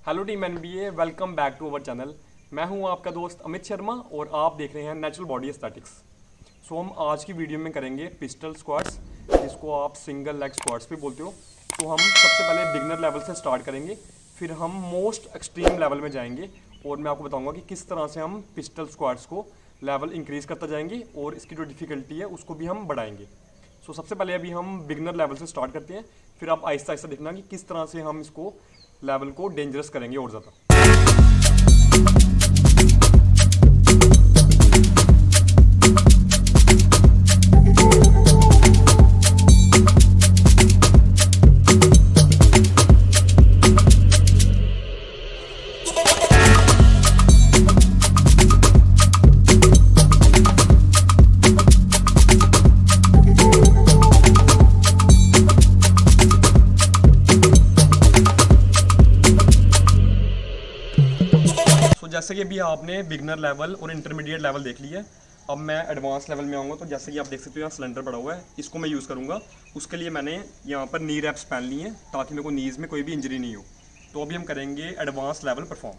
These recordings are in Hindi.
Hello team NBA, welcome back to our channel. मैं हूं आपका दोस्त अमित शर्मा और आप देख रहे हैं नेचुरल बॉडी एस्थेटिक्स। सो हम आज की वीडियो में करेंगे पिस्टल स्क्वाट्स, जिसको आप सिंगल लेग स्क्वाट्स भी बोलते हो। तो हम सबसे पहले बिगनर लेवल से स्टार्ट करेंगे, फिर हम मोस्ट एक्सट्रीम लेवल में जाएंगे और मैं आपको बताऊंगा कि किस तरह से हम पिस्टल स्क्वाट्स को लेवल इंक्रीज़ करता जाएंगे और इसकी जो डिफ़िकल्टी है उसको भी हम बढ़ाएंगे। सो सबसे पहले अभी हम बिगनर लेवल से स्टार्ट करते हैं, फिर आप आहिस्ता आहिस्ता देखना कि किस तरह से हम इसको लेवल को डेंजरस करेंगे और ज़्यादा। जैसे कि अभी आपने बिगनर लेवल और इंटरमीडिएट लेवल देख लिया है, अब मैं एडवांस लेवल में आऊँगा। तो जैसे कि आप देख सकते हो यहाँ सिलेंडर पड़ा हुआ है, इसको मैं यूज़ करूँगा। उसके लिए मैंने यहाँ पर नी रैप्स पहन ली हैं ताकि मेरे को नीज़ में कोई भी इंजरी नहीं हो। तो अभी हम करेंगे advance level perform.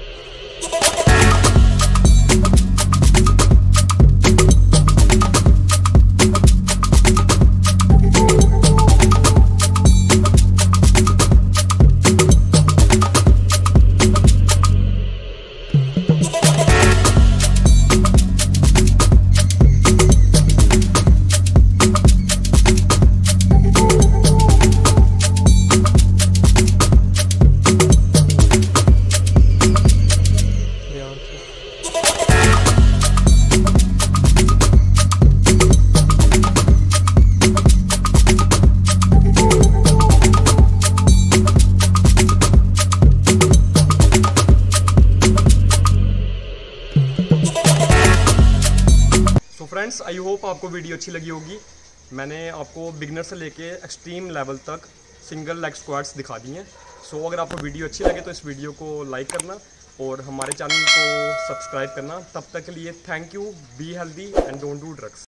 Friends, I hope आपको वीडियो अच्छी लगी होगी। मैंने आपको बिगनर से लेके एक्सट्रीम लेवल तक सिंगल लेग स्क्वाट्स दिखा दी हैं। सो अगर आपको वीडियो अच्छी लगे तो इस वीडियो को लाइक करना और हमारे चैनल को सब्सक्राइब करना। तब तक के लिए thank you. Be healthy and don't do drugs.